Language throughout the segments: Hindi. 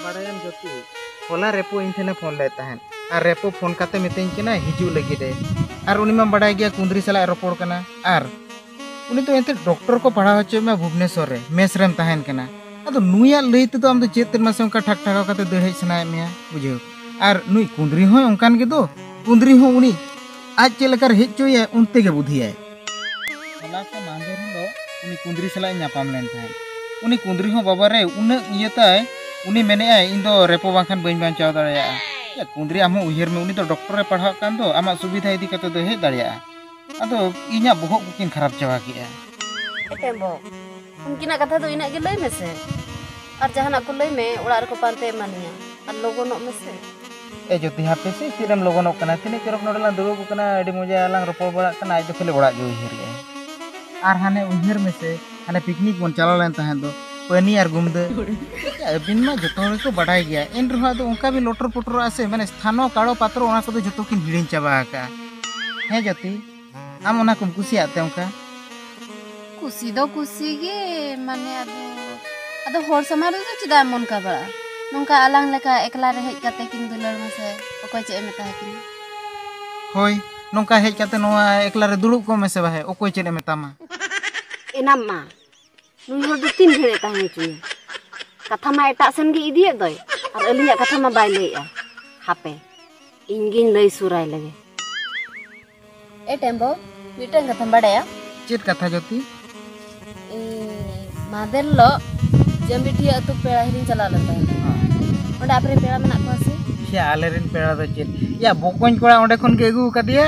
बाड़ायम ज्योति होला रेपो इन ठेने फोन लेता है और रेपो फोन काते मितें केना हिजू लगी दे और उनी मा बाड़ाय गया कुंदरी सला रोपड़ कना और उनी तो एंते डॉक्टर को पढ़ा होचे में भुवनेश्वर रे मेस रेम तहन कना अदो नुया लई ते तो आम तो चेत तेन मासे उनका ठक ठकाव काते दड़ हेज सनाय मेया बुझो और नुई कुंदरी हो उनकान के दो कुंदरी हो उनी आज चेलकर हेज चोया उनते के बुधियाय होला को मांदेर दो उनी कुंदरी सला न्यापाम लेन थाय उनी कुंदरी हो बाबा रे उन इयताय उनी मेने आय इन दो रेपो बांखान बइन बांचाव दाड़िया या कुंदरी आम उहिर में उनी तो डॉक्टर रे पढ़ा कान दो आमा सुविधा इदी काते दो हेज दाड़िया अदो इन्या बोहक कुकिन खराब चावा किया एटेम्बो उनकिना कथा दो इना के लई मेसे और जहाना को लई में उड़ा रे को पानते मानिया और लोगोनो मेसे ए ज्योति हापे से तिरम लोगोनो कना तिने चरक नोडला दुरुब कना एडी मजा आलांग रोपो बड़ा कना आज खेले बड़ा जो उहिर गे और हाने उहिर में से हाने पिकनिक बन चला लेन तहन दो पानी और गुमदे बिन मा जतो को बढ़ाई गया इन रहा तो उनका भी लोटर पोटर आसे माने स्थानो काड़ो पात्र ओना को जतो किन हिड़िन चाबा का हे ज्योति आम ओना कुम कुसी आते उनका कुसी दो कुसी गे माने अदो होर समाज दो चिदा मन का बड़ा नोंका आलांग लेका एकला रे हेज काते किन दुलर मसे ओको चे मेता किन होय नोंका हेज काते नोआ एकला रे दुड़ुब को मेसे बाहे ओको चे मेतामा एनाम मा नुई हो दो तीन भेड़े ताहे चुई कथा मा एटा सेन गे इदिए दय और अलिया कथा मा बाय लैया हापे इंगिन लई सुराय लगे ए टेम्बो मिटन कथा बड़ाया चेत कथा ज्योति मादेर लो जम्बिठी अतु पेड़ा हिरिन चला लता ओंडे आपरे पेड़ा मना को से या आलेरिन पेड़ा दो चेत या बोकोन कोड़ा ओंडे खन के अगु कदिया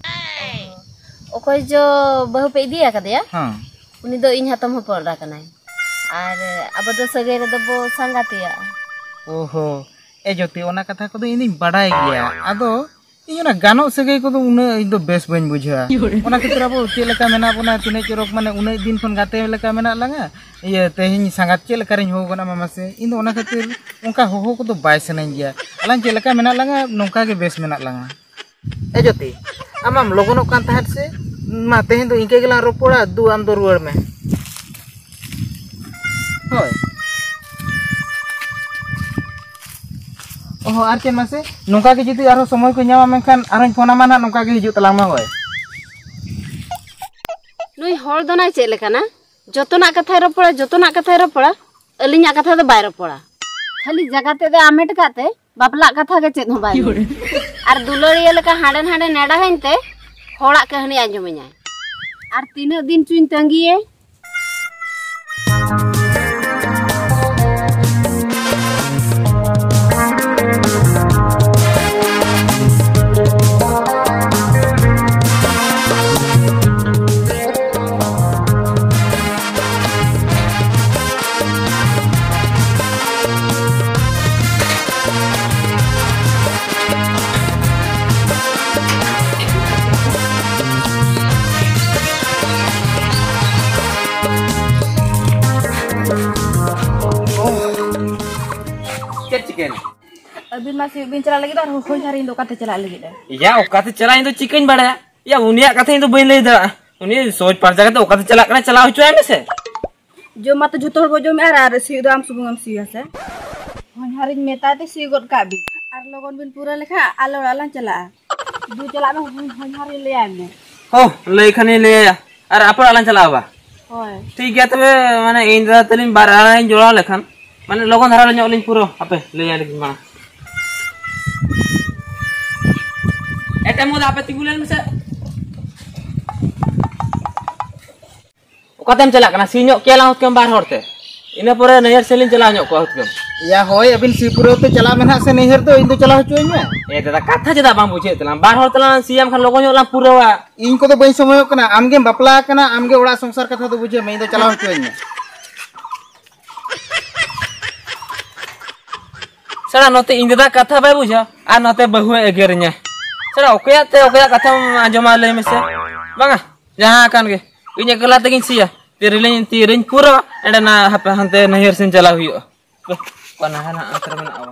ओकोय जो बहु पे इदिया कदिया हां उनी दो इन हातम हो पड़ा कनाय और अब दो सगे रे दो बो संगातिया ओहो ए ज्योति ओना कथा को दो इनी बड़ाई गया आदो इना गानो सगे को दो उना इन दो बेस बन बुझा ओना खतिर अब चे लेका मेना बना तिने चरक माने उना दिन खन गाते लेका मेना लांगा ये तेहिन संगात चे लेका रिन हो गना मामा से इन दो ओना खतिर उनका हो को दो बाय सनाइन गया अलां चे लेका मेना लांगा नोंका के बेस मेना लांगा ए ज्योति आमाम लोगोनो कान तहत से मा तेहिन दो इनके गेला रोपड़ा दु आम दो रुवाड़ में होय ओहो आर चेन मासे नोंका के जुदी आरो समय को न्यामा मेनखान आरन फोना माना नोंका के हिजु तलांग मा होय नुई होर दो ना चे लेका ना जतोना कथा रोपड़ा अलिया कथा दो बाय रोपड़ा खाली जगाते दे आमेट काते बापला कथा के चेत हो बाय और दुलरिया लेका हाडन हाडे नेडा हनते होड़ा कहानी आंजमenya और तीन दिन चुइन तंगिए अभी मासी बिन चला लगी और होय हरिन दो काते चला लगी या ओकाते चला इन तो चिकन बड़ा या उनिया कथे इन तो बइन ले दा उनी सोच पार जगह तो ओकाते चला कना चला हो चुए में से जो मत जुतो हो जो मेरा आर सी दाम सुबंगम सी हसे होय हरिन मेता ते सी गोट का भी आर लोगन बिन पूरा लेखा आलो आला चला दू चला में होय हरिन ले आए में हो ले खने ले अरे आप आला चलावा होय ठीक है तबे माने इन दा तलिन बार आला जोड़ा लेखन माने लोगन धरा ले लिन पूरा आपे ले आ लेकिन मा एटा मोद आपे तिगुलेन में से ओकातेम चला कना सीño केला होत केम बार होरते इने परे नहर सेलिन चला ᱧᱚᱜ को होत केम या होय अबिन सीपुरो ते चला मेना से नहर तो इन तो चला होचोय में ए दादा कथा जदा बाम बुझे तला बार होर तला सीएम खान लोगन ला पूरा इन को तो बई समय कना आमगे बापला कना आमगे ओड़ा संसार कथा तो बुझे में तो चला होचोय में सड़ा नोते इन दादा कथा बाय बुझा आ नोते बहुए एगेरnya सड़ा ओकया कथा आंजमा ले में से बांगा जहां कान के इने गला तगिन सिया तिरिन पूरा एडना हपे हंते नहर सिन चला हुयो कना हना अंतर में आवा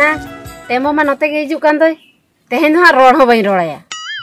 एना टेमो मा नते के हिजु कान दय तेहेन हा रोड हो बई रोड़ाया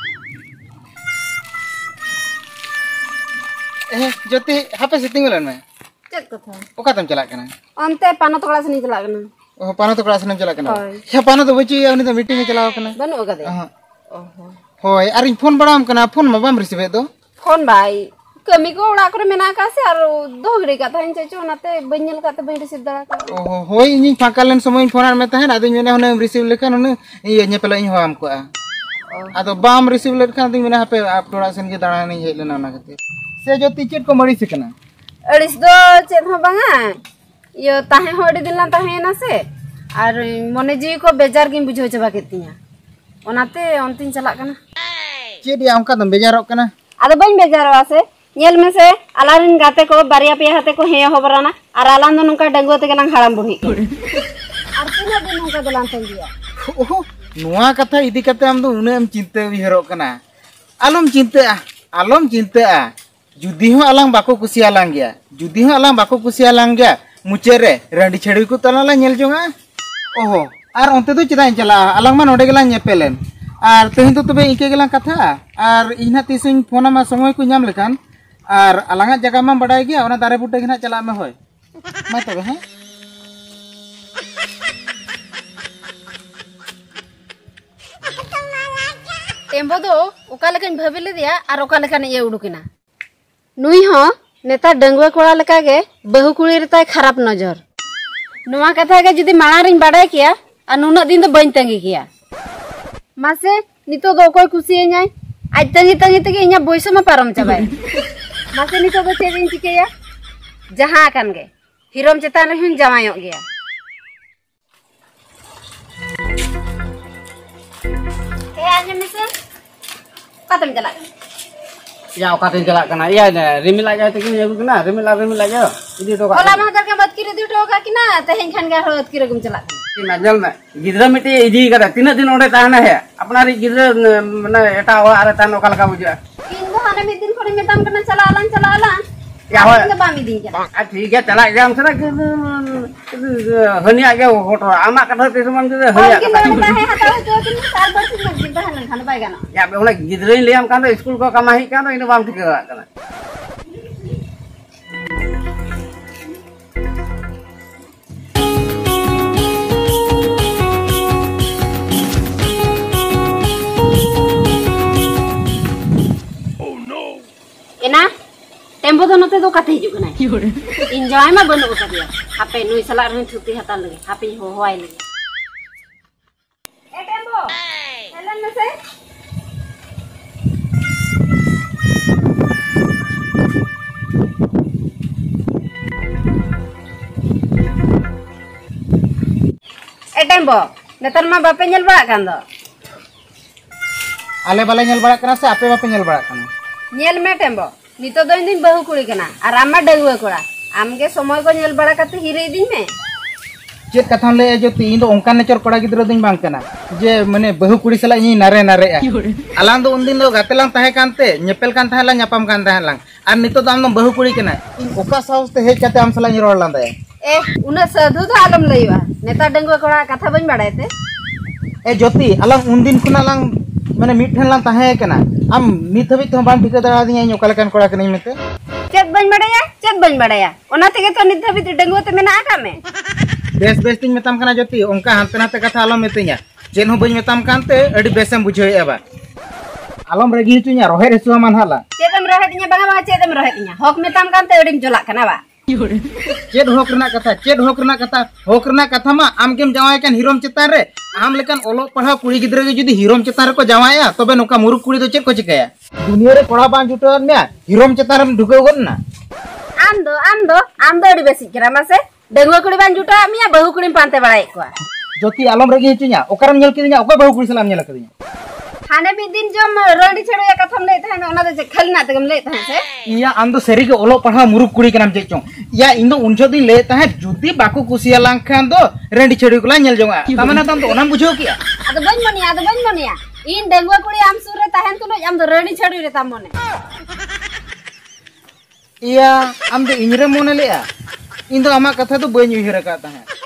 ज्योति हापे सिटिंग लन में चेक कथा ओका तम चला कना अंते पानो तोड़ा से नहीं चला कना ओ पानो तो क्लास चला कना या पानो तो बची उनी तो मीटिंग में चला कना बनो गदे ओहो होय अरिन फोन बड़ाम कना फोन मा बाम रिसीव दो फोन भाई कमी को उड़ा करे मेना का से और दोगड़ी का थाइन चेचो नाते बन्यल का ते बई रिसीव दड़ा का ओहो होय इन फाकालन समय फोन में तहन आदि मेने होने रिसीव लेखन होने ये नेपला इन होम को आदो बाम रिसीव लेखन आदि मेने हापे आप थोड़ा सन के दाड़ा नहीं हे लेना ना खातिर से जो टिकट को मड़ी सिकना अड़िस दो चेत हो बांगा यो ताहे होडी दिन ला ताहे ना से और मने जी को बेजार गिन बुझो चबा केतिया ओनाते अंतिम चला कना चेद या उनका दम बेजारक कना आदो बई बेजारवा से नेल में से अलारिन गाते को बारिया पे हाते को हे होबराना और अलान दो नुका डंगो ते गलां हाड़ाम बुढ़ी और तीना दिन नुका गलां तंगिया ओहो नुआ कथा इदी कते हम दो उने हम चिंता विहरक कना आलम चिंता जुदी हो अलांग बाको कुसी आलांग गया जुदी हो अलांग बाको कुसी आलांग गया मुचे रे रंडी छेड़ी को तलाला नेल जोंगा ओहो आर ओंते तो चिदाई चला अलांग मा नोडे गेला नेपेलेन आर तेहिन तो तबे इके गेला कथा आर इना तिसिन फोन मा समय को नाम लेखान आर अलांगा जगह मा बडाय गया ओना दारे बुटे गेना चला में होय मा तबे हैं टेम्बो दो ओका लेकन भाबिले दिया और ओका लेकन ये उडुकिना नुई हो नेता डंगुआ कोड़ा लेका गे बहु कुड़ी रेताय खराब नजर नुआ कथा गे जुदी माणा रिन बाडाय किया आ नुना दिन तो बइन तंगी किया मासे नितो दो कोई खुशी जाय आज तंगी तंगी इኛ बोइसो मा पारम चाबाय मासे नितो दो चेदिन चिकेया जहां कान गे हिरोम चेतान हुन जमायो गया ए आने मिसे कतम चला या ओकाते चला कना या रिमिल आ जाए तकिन एगु कना रिमिल आ जाओ इदी तो ओला मा दर के मत किरे दिटो का किना तहेन खान गा होत किरे गुम चला नजल में गिदरा मिटे इदी कदा तीन दिन ओडे ताहना है अपना री गिदरा माने एटा आरे तान ओका लगा बुझा इन दो हाने में दिन खोड़ी में ताम करना चला आलान या हो के बामी दिन चला आ ठीक है चला जाम सरा हनिया के होटो आमा कथा ते समान के हनिया के लगता है हटा तो कि साल भर से लग जिता है खान पाएगा ना या ओला गिदरा लेम कान स्कूल को कमाही कान इन बाम ठीक कना एना टेम्पो तो नते दो काते हिजु कना एंजॉय मा बनो का दिया हापे नुई सला रही छुट्टी हता लगे हापे हो होय लगे ए टेम्पो हेलन में से ए टेम्पो नेतर मा बापे नेल बड़ा कान दो आले बाले नेल बड़ा कना से आपे बापे नेल बड़ा कना नेल में टेम्बो नितो दो दिन बहु कुड़ी कना और आमा डगुआ कोड़ा आमगे समय को नेल बड़ा कते हिरे दिन में चेत कथा ले जो तीन दो ओंका नेचर कोड़ा गिद्रो दिन बांग कना जे माने बहु कुड़ी सला इ नारे अलांग दो उन दिन दो गातेलांग ताहे कानते नेपेल कान ताहे ला न्यापाम कान ताहे लांग आर नितो दो आम दो बहु कुड़ी कना ओका साउस ते हेज काते आम सला इ रोड लांदा ए उना साधु तो आलम लईवा नेता डंगुआ कोड़ा कथा बन बाड़ायते ए ज्योति अलांग उन दिन कुना लांग माने मिट ठन लांग ताहे कना आम नित हबी तो बाम ठिका दाड़ा दिया ओका लकान कोड़ा कनी मेते चेत बन बड़ाया ओना तेगे तो नित हबी डंगुआ ते मेना आका में बेस तिन मेताम कना ज्योति ओंका हांते नाते कथा आलम मेतेኛ चेन हो बई मेताम कानते अडी बेसम बुझोय एबा आलम रेगी हिचुnya रोहे रेसुआ मान हाला चेदम रहेतिnya बांगा चेदम रहेतिnya हक मेताम कानते अडीम चला कना बा चेद होक रना कथा मा आम केम जावाय कान हिरोम चितान रे आम लेकान ओलो पढ़ा कुड़ी गिद्रा गे जुदी हिरोम चितान रे को जावाया तबे नोका मुरुक कुड़ी दो चेद को चिकाया दुनिया रे कोड़ा बां जुटन ने हिरोम चितान रे ढुके गन ना आम दो अडी बेसी करा मासे डंगुआ कुड़ी बां जुटा मिया बहु कुड़ी पांते बड़ाय को ज्योति आलम रेगी हिचुnya ओकरम नेल किदिnya ओको बहु कुड़ी सलाम नेल कदिnya खाने भी दिन जो रंडी छेड़ो या कथम ले था ना दे खाली ना तगम ले था से या आम दो सेरी के ओलो पढ़ा मुरुक कुड़ी कनाम चेचों या इन दो उनजो दिन ले था जुदी बाकू कुसिया लांखान दो रेंडी छेड़ी कोला नेल जोंगा तमना तम तो ओनाम बुझो किया अद बन मनिया इन डंगुआ कुड़ी आम सुरे ताहन तो आम दो रेंडी छेड़ी रे तामने या आम दो इनरे मोने लेया इन दो आमा कथा तो बई उहिर का ता है